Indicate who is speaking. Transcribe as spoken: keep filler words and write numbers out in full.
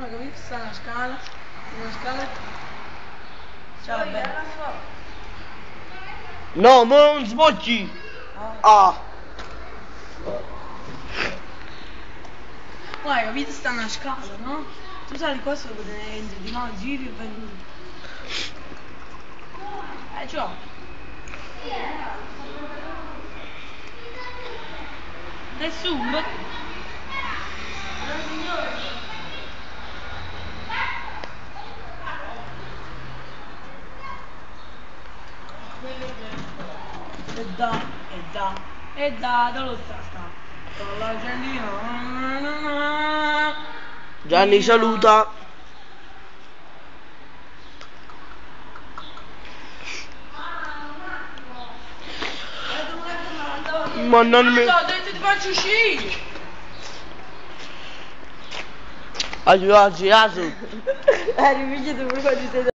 Speaker 1: capito? Sta una scala, una scala. Ciao, bene.
Speaker 2: No, ma non sbocchi!
Speaker 1: Ah.
Speaker 2: Ah!
Speaker 1: Poi, capito? Sta una scala, no? Tu sali qua sopra, te ne entri di no, giri e vai giù. Eh, ciò. Nessuno. E da, e da, e da, dove sta sta? Con l'argentino.
Speaker 2: Gianni saluta. Ma non mi...
Speaker 1: Ho detto ti faccio uscire!
Speaker 2: Aiuto, aiuto.
Speaker 1: Eh, ripigliate pure quando sei